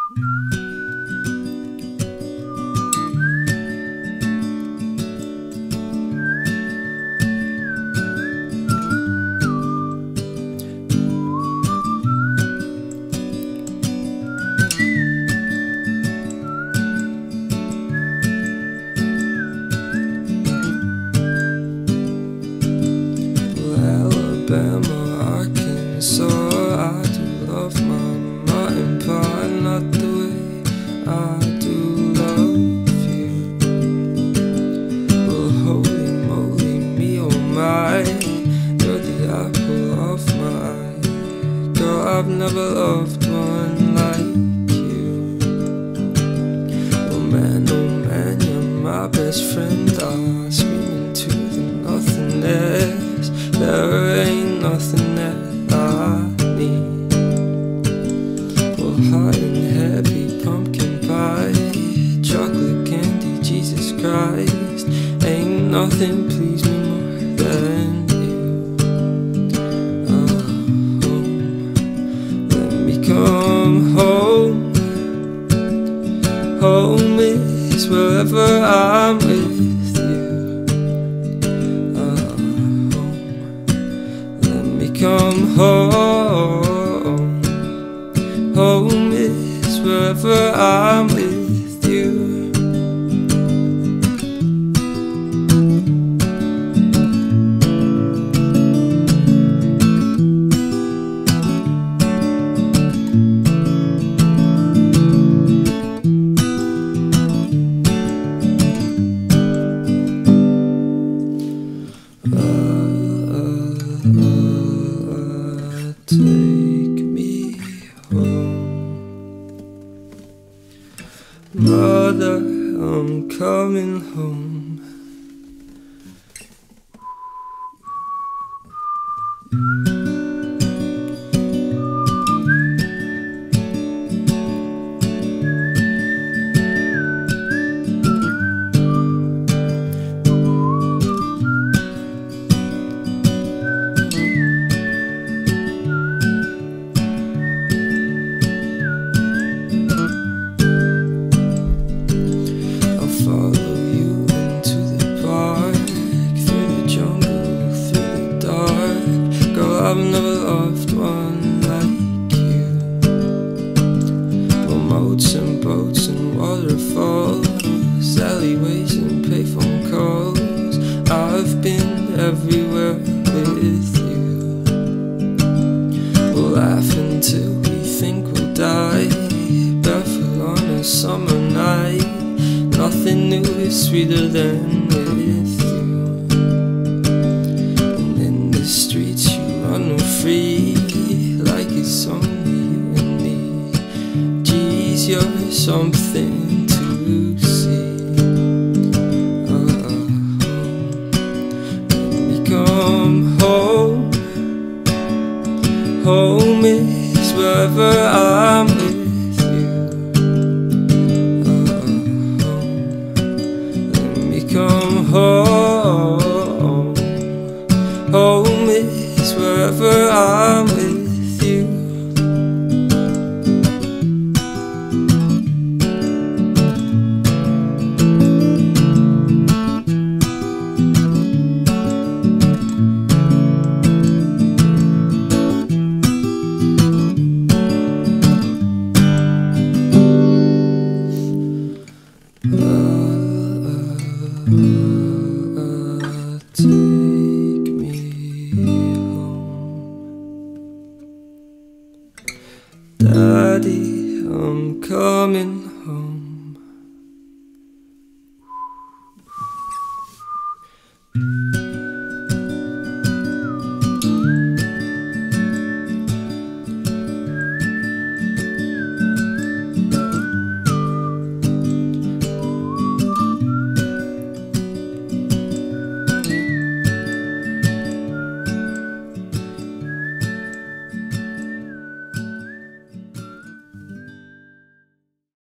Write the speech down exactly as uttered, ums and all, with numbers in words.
Alabama, Arkansas, I do love my mutton pie, not the way I do love you. Well, holy moly, me oh my, you're the apple of my eye. Girl, I've never loved one like you. Oh man, oh man, you're my best friend. I scream into the nothingness. There ain't nothing that I need. Well, hot and heavy pumpkin pie, chocolate candy, Jesus Christ, ain't nothing please me more than you. Oh, let me come home. Home is wherever I'm with. Come home, home is wherever I'm with you. Take me home, mother, I'm coming home. Follow you into the park, through the jungle, through the dark. Girl, I've never loved one like you. Well, moats and boats and waterfalls, alleyways and payphone calls, I've been everywhere with you. We'll laugh until we think we'll die, barefoot on a summer night. Nothing new is sweeter than with you. And in the streets you run free, like it's only you and me. Geez, you're something to see. Uh, let me come home. Home is wherever I'm with. Come home, home is wherever I'm with you. Take me home, Daddy, I'm coming